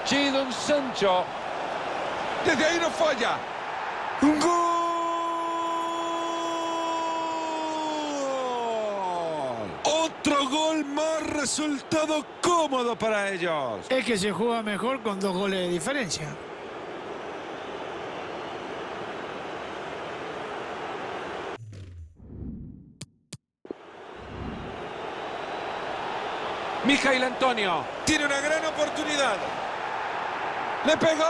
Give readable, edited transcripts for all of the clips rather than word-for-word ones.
Jadon Sancho. Desde ahí no falla. ¡Un gol! Otro gol más, resultado cómodo para ellos. Es que se juega mejor con 2 goles de diferencia. Mijail Antonio. Tiene una gran oportunidad. ¡Le pegó!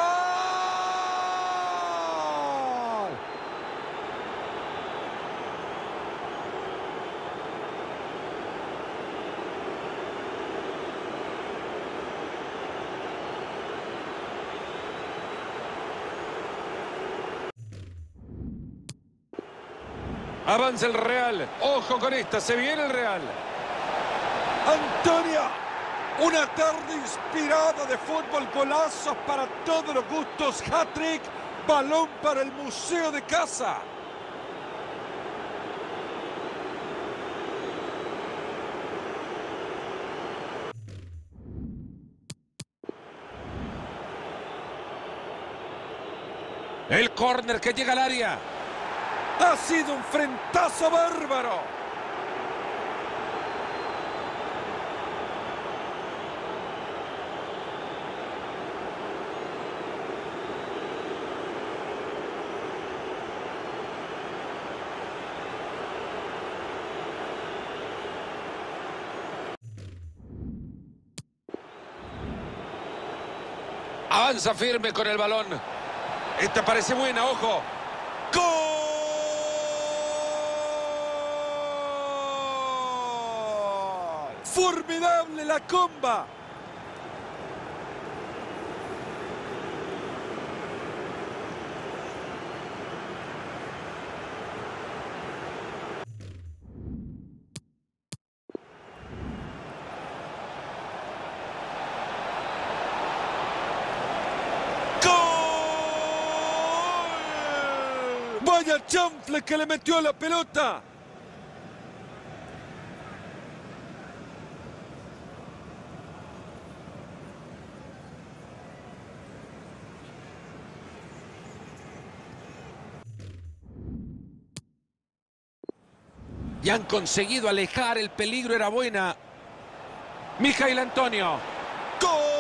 Avanza el Real. Ojo con esta, se viene el Real. Antonio, una tarde inspirada de fútbol, golazos para todos los gustos, hat-trick, balón para el museo de casa. El córner que llega al área. Ha sido un frentazo bárbaro. Avanza firme con el balón. Esta parece buena, ojo. ¡Gol! ¡Formidable la comba! ¡Vaya chanfle que le metió a la pelota! Y han conseguido alejar el peligro, era buena. Mijail Antonio. ¡Gol!